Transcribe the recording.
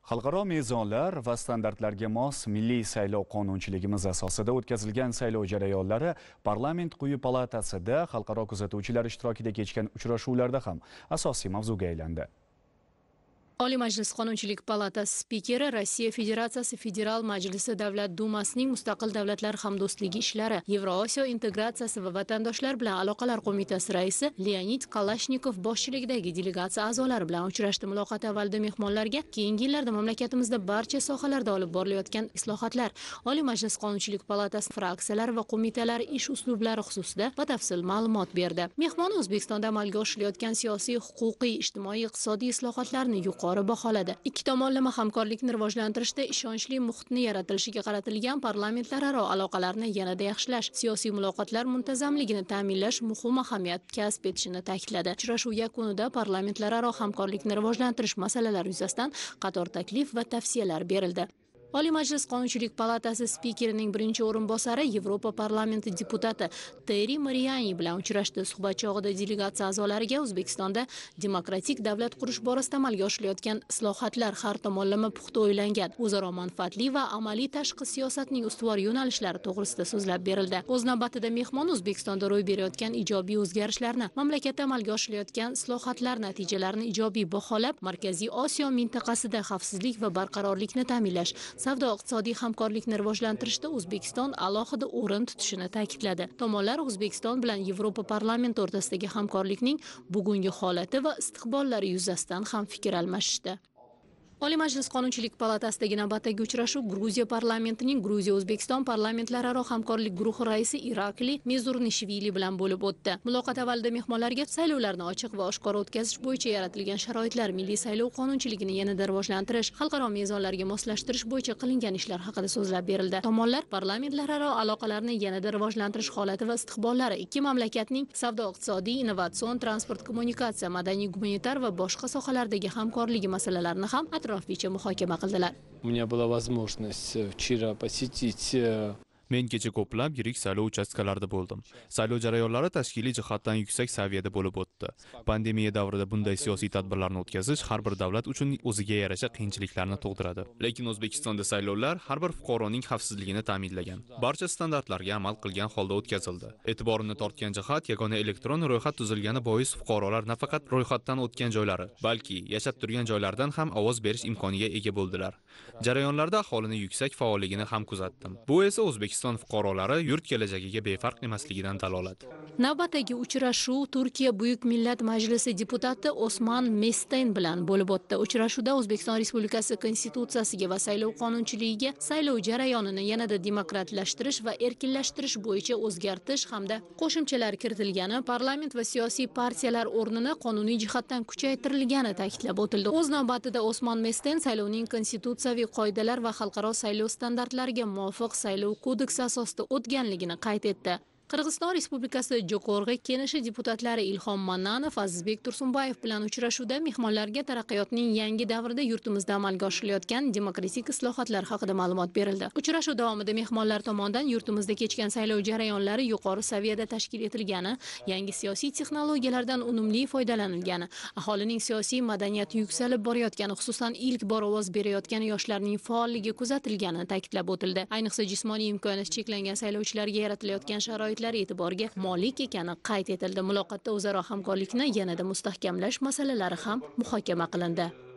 Xalqaro mezonlar va standartlarga mos milliy saylov qonunchiligimiz asosida o'tkazilgan saylov jarayonlari Parlament quyi palatasida xalqaro kuzatuvchilar ishtirokida kechgan uchrashuvlarda ham asosiy mavzuga aylandi. Oliy Majlis Qonunchilik palatasi spikeri Rossiya Federatsiyasi Federal Majlisi Davlat dumasining mustaqil davlatlar hamdo'stligi ishlari, Yevrosiyo integratsiyasi va vatandoshlar bilan aloqalar qo'mitasi raisi Leonid Kalashnikov boshchiligidagi delegatsiya a'zolari bilan uchrashdi. Muloqot avvalida mehmonlarga keyingi yillarda mamlakatimizda barcha sohalarda olib borilayotgan islohotlar, Oliy Majlis Qonunchilik palatasi fraksiyalari va qo'mitalari ish uslublari xususida batafsil ma'lumot berdi. Mehmon O'zbekistonda amalga oshirilayotgan siyosiy, huquqiy, ijtimoiy, iqtisodiy islohotlarni yuqori baholadi. Ikki tomonlama hamkorlikni rivojlantirishda ishonchli muhitni yaratilishiga qaratilgan parlamentlararo aloqalarni yanada yaxshilash, siyosiy muloqotlar muntazamligini ta'minlash muhim ahamiyat kasb etishini ta'kidladi. Uchrashuv yakunida parlamentlararo hamkorlikni rivojlantirish masalalari yuzasidan qator taklif va tavsiyalar berildi. Oliy Majlis Qonunchilik palatasi spikerining birinchi o'rinbosari Yevropa parlamenti deputati Terri Mariani bilan uchrashdi. Suhbat chog'ida delegatsiya a'zolariga O'zbekistonda demokratik davlat qurish borasida amalga oshirilayotgan islohotlar har tomonlama puxta o'ylangan, o'zaro manfaatli va amaliy tashqi siyosatning ustuvor yo'nalishlari to'g'risida so'zlab berildi. O'z navbatida mehmon O'zbekistonda ro'y berayotgan ijobiy o'zgarishlarni, mamlakatda amalga oshirilayotgan islohotlar natijalarini ijobiy baholab, Markaziy Osiyo mintaqasida xavfsizlik va barqarorlikni ta'minlash, savdo-iqtisodiy hamkorlikni rivojlantirishda O'zbekiston alohida o'rin tutishini ta'kidladi. Tomonlar O'zbekiston bilan Yevropa parlamenti o'rtasidagi hamkorlikning bugungi holati va istiqbollari yuzasidan ham fikr almashishdi. Oliy Majlis Qonunchilik palatasidagi navbatdagi uchrashuv Gruziya parlamentining Gruziya-O'zbekiston parlamentlararo hamkorlik guruhi raisi Irakli Mezurnishvili bilan bo'lib o'tdi. Muloqot avvalida mehmonlarga saylovlarni ochiq va oshkora o'tkazish bo'yicha yaratilgan sharoitlar, milliy saylov qonunchiligini yanada rivojlantirish, xalqaro mezonlarga moslashtirish bo'yicha qilingan ishlar haqida so'zlab berildi. Tomonlar parlamentlararo aloqalarni yanada rivojlantirish holati va istiqbollari, ikki mamlakatning savdo-iqtisodiy, innovatsion, transport-kommunikatsiya, madaniy-gumanitar va boshqa sohalardagi hamkorligi masalalarini ham atroflicha muhokama qildilar. У меня была возможность вчера посетить Men kecha ko'plab yirik saylov uchastkalarida bo'ldim. Saylov jarayonlari tashkiliy jihatdan yuksak saviyada bo'lib o'tdi. Pandemiya davrida bunday siyosiy tadbirlarni o'tkazish har bir davlat uchun o'ziga yarasha qiyinchiliklarni tug'diradi. Lekin O'zbekistonda saylovlar har bir fuqaroning xavfsizligini ta'minlagan, barcha standartlarga amal qilgan holda o'tkazildi. E'tiborimni tortgan jihat yagona elektron ro'yxat tuzilgani bois fuqarolar nafaqat ro'yxatdan o'tgan joylari, balki yashab turgan joylardan ham ovoz berish imkoniga ega bo'ldilar. Jarayonlarda aholining yuksak faolligini ham kuzatdim. Bu esa O'zbekiston fuqarolari yurt kelajagiga befarq emasligidan dalolat. Navbatdagi uchrashuv Turkiya Buyuk Millat Majlisi deputati Osman Mesteyn bilan bo'lib o'tdi. Uchrashuvda O'zbekiston Respublikasi Konstitutsiyasiga va saylov qonunchiligiga saylov jarayonini yanada demokratlashtirish va erkinlashtirish bo'yicha o'zgartish hamda qo'shimchalar kiritilgani, parlament va siyosiy partiyalar o'rnini qonuniy jihatdan kuchaytirilgani ta'kidlab o'tildi. O'z navbatida Osman Mesteyn saylovning konstitutsiyaviy qoidalar va xalqaro saylov standartlariga muvofiq saylov kodeksi asosida o'tganligini qayd etdi. Qirg'iziston Respublikasi Jo'qorg'i Keneshi deputatlari Ilhom Mannanov, Azizbek Tursunboyev bilan uchrashuvda mehmonlarga taraqqiyotning yangi davrida yurtimizda amalga oshirilayotgan demokratik islohotlar haqida ma'lumot berildi. Uchrashuv davomida mehmonlar tomonidan yurtimizda kechgan saylov jarayonlari yuqori saviyada tashkil etilgani, yangi siyosiy texnologiyalardan unumli foydalanilgani, aholining siyosiy madaniyati yuksalib borayotgani, xususan ilk bor ovoz berayotgan yoshlarning faolligi kuzatilgani ta'kidlab o'tildi. Ayniqsa jismoniy imkoniyati cheklangan saylovchilarga yaratilayotgan sharoit e'tiborga molik ekani qayd etildi. Muloqotda o'zaro hamkorlikni yanada mustahkamlash masalalari ham muhokama qilindi.